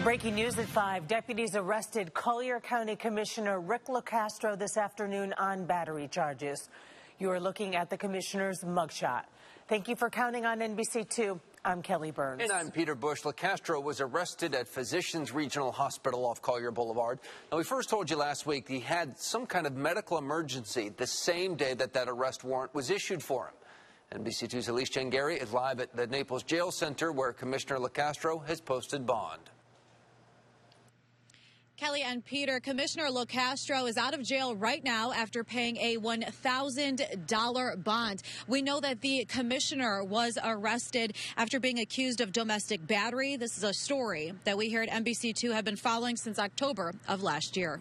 Breaking news at 5. Deputies arrested Collier County Commissioner LoCastro this afternoon on battery charges. You are looking at the commissioner's mugshot. Thank you for counting on NBC2. I'm Kelly Burns. And I'm Peter Bush. LoCastro was arrested at Physicians Regional Hospital off Collier Boulevard. Now, we first told you last week he had some kind of medical emergency the same day that arrest warrant was issued for him. NBC2's Elise Chengari is live at the Naples Jail Center, where Commissioner LoCastro has posted bond. Kelly and Peter, Commissioner LoCastro is out of jail right now after paying a $1,000 bond. We know that the commissioner was arrested after being accused of domestic battery. This is a story that we here at NBC2 have been following since October of last year.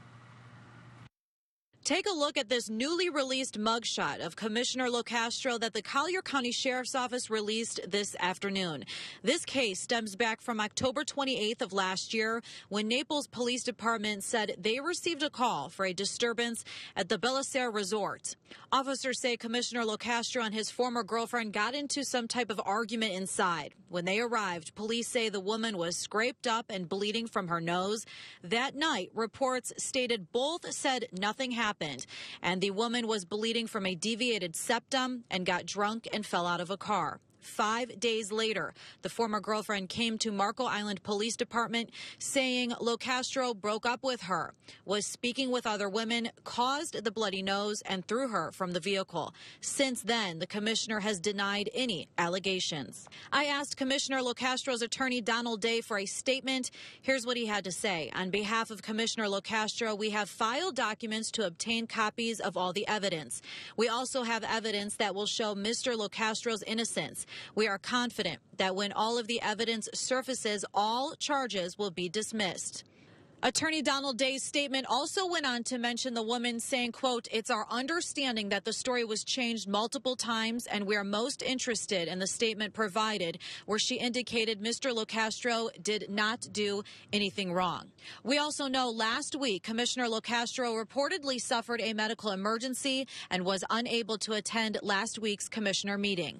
Take a look at this newly released mugshot of Commissioner LoCastro that the Collier County Sheriff's Office released this afternoon. This case stems back from October 28th of last year, when Naples Police Department said they received a call for a disturbance at the Bellisaire Resort. Officers say Commissioner LoCastro and his former girlfriend got into some type of argument inside. When they arrived, police say the woman was scraped up and bleeding from her nose. That night, reports stated both said nothing happened, and the woman was bleeding from a deviated septum and got drunk and fell out of a car. 5 days later, the former girlfriend came to Marco Island Police Department saying LoCastro broke up with her, was speaking with other women, caused the bloody nose, and threw her from the vehicle. Since then, the commissioner has denied any allegations. I asked Commissioner LoCastro's attorney, Donald Day, for a statement. Here's what he had to say. On behalf of Commissioner LoCastro, we have filed documents to obtain copies of all the evidence. We also have evidence that will show Mr. LoCastro's innocence. We are confident that when all of the evidence surfaces, all charges will be dismissed. Attorney Donald Day's statement also went on to mention the woman saying, quote, "It's our understanding that the story was changed multiple times, and we are most interested in the statement provided where she indicated Mr. LoCastro did not do anything wrong." We also know last week Commissioner LoCastro reportedly suffered a medical emergency and was unable to attend last week's commissioner meeting.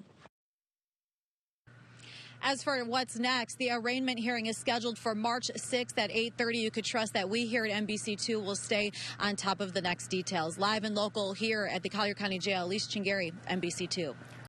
As for what's next, the arraignment hearing is scheduled for March 6th at 8:30. You could trust that we here at NBC2 will stay on top of the next details. Live and local here at the Collier County Jail, Elise Chengari, NBC2.